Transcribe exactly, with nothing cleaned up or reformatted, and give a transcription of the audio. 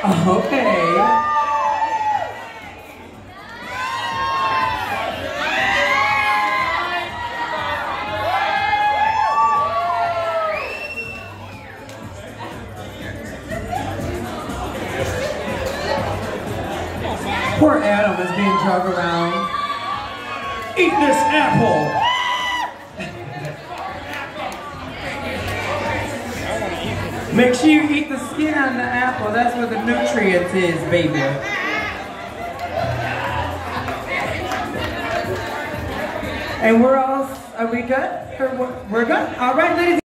Okay. Poor Adam is being drugged around. Eat this apple! Make sure you eat the skin on the apple. That's where the nutrients is, baby. And we're all, are we good? We're good? All right, ladies.